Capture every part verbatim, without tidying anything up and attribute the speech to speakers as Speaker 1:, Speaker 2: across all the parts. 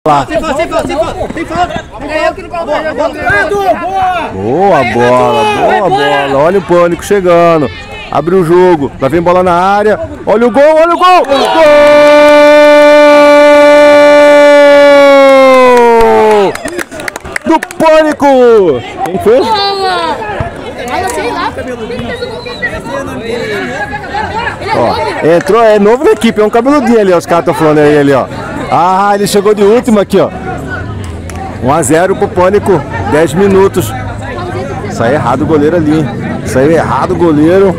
Speaker 1: Lá. Boa bola, boa bola. Olha o Pânico chegando. Abre o jogo. Lá vem bola na área. Olha o gol, olha o gol. Gol! Do Pânico. Quem fez? Ó, entrou, é novo na equipe, é um cabeludinho ali, ó, os caras estão falando aí, ali, ó. Ah, ele chegou de último aqui, ó. um a zero pro Pânico, dez minutos. Saiu errado o goleiro ali. Saiu errado o goleiro.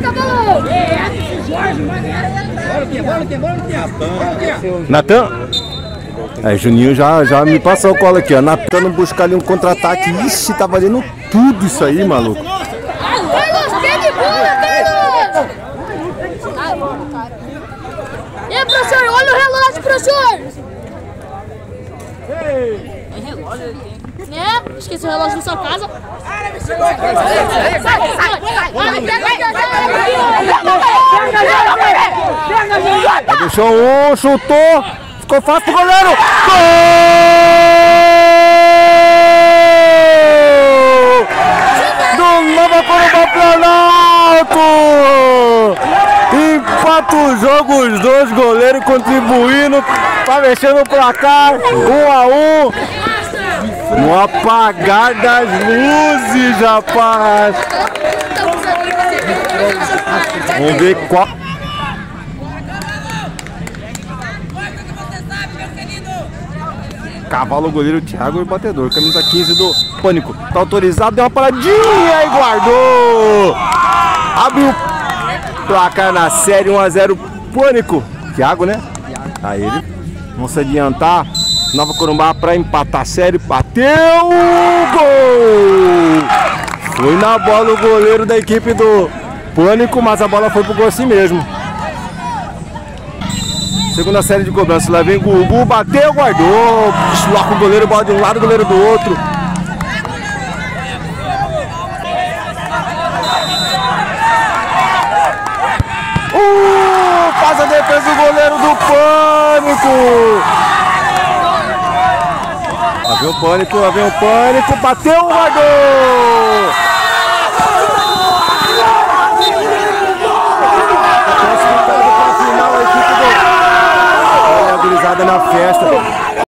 Speaker 1: Natan? É, Juninho já, já me passou o colo aqui, ó. Natan buscar ali um contra-ataque. Ixi, tá valendo tudo isso aí, maluco.
Speaker 2: E aí, professor, olha o relógio, professor! É relógio ele tem. Né? Esqueci o relógio na sua casa. Sai, sai, sai!
Speaker 1: Deixou um, chutou. Ficou fácil pro goleiro. Gol! Do Nova Corumbá Planalto! Empata o jogo, os dois goleiros contribuindo para mexer no placar, um a um, no apagar das luzes, rapaz. Vamos ver qual. Cavalo, goleiro Thiago e batedor, camisa quinze do Pânico. Tá autorizado, deu uma paradinha e guardou. Abriu placar na série, um a zero Pânico. Thiago, né? Aí ele. Vamos se adiantar. Nova Corumbá para empatar a série. Bateu! Gol! Foi na bola o goleiro da equipe do Pânico, mas a bola foi pro gol assim mesmo. Segunda série de cobrança. Lá vem Gugu, bateu, guardou. Desloca o goleiro, bola de um lado, o goleiro do outro. Uh, faz a defesa do goleiro do Pânico. Lá vem o Pânico, lá vem o Pânico, bateu, guardou. Classificado para a final a equipe do... Olha a gurizada na festa.